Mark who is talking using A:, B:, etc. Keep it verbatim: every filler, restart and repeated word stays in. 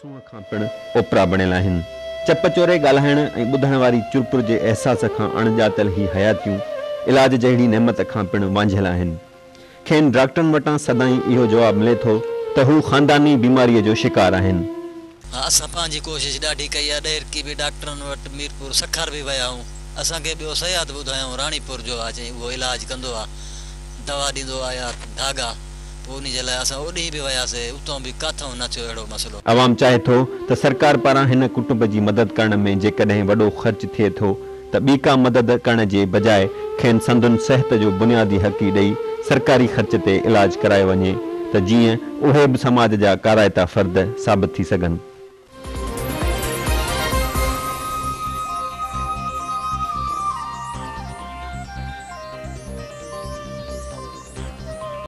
A: सूंह खां पिणु ओपरा बणियल आहिनि। चप चोरे ॻाल्हाइण ऐं ॿुधण वारी चुरपुर जे अहसास खां अणॼातल ही हयातियूं इलाज जहिड़ी नेमत खां पिणु वांझियल आहिनि। खेनि डॉक्टरनि वटां सदाईं इहो जवाबु मिले थो त हू ख़ानदानी बीमारीअ जो शिकार आहिनि।
B: असां पंहिंजी कोशिशि ॾाढी कई आहे, ॾेरकी बि डॉक्टरनि वटि मीरपुर सखर बि विया आहियूं। असांखे ॿियो सयाद ॿुधायूं राणीपुर जो आहे, चई उहो इलाजु कंदो आहे, दवा ॾींदो आहे या धागा। पोइ उन जे लाइ असां ओॾी बि वियासीं, उतां बि काथऊं न थियो अहिड़ो मसइलो।
A: अवाम चाहे थो त सरकार पारां हिन कुटुंब जी मदद करण में जेकॾहिं वॾो ख़र्च थिए थो त ॿी का मदद करण जे बजाए खेनि संदुनि सिहत जो बुनियादी हक़ी ॾेई सरकारी ख़र्च ते इलाज कराए वञे त जीअं उहे बि समाज जा काराइता फ़र्द साबित थी सघनि।